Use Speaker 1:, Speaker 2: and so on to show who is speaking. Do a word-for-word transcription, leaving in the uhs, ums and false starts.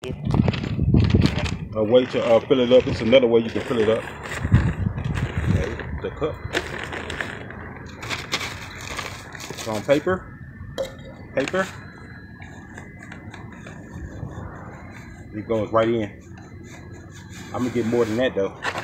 Speaker 1: A way to uh, fill it up. It's another way you can fill it up. Okay, the cup. It's on paper. Paper. It goes right in. I'm gonna get more than that though.